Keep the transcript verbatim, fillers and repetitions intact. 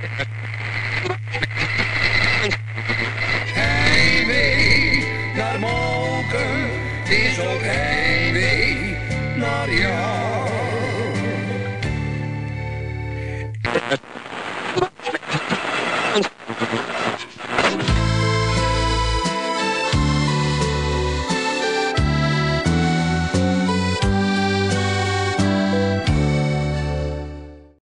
Heimwee naar Mokum, het is ook heimwee naar jou.